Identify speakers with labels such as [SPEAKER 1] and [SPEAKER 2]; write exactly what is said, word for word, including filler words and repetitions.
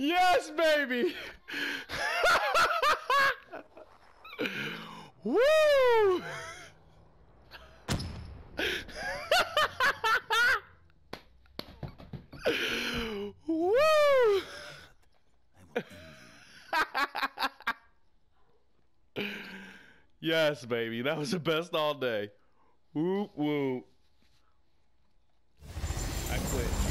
[SPEAKER 1] Yes, baby. Woo! Woo! Yes, baby. That was the best all day. Whoop, whoop. I quit.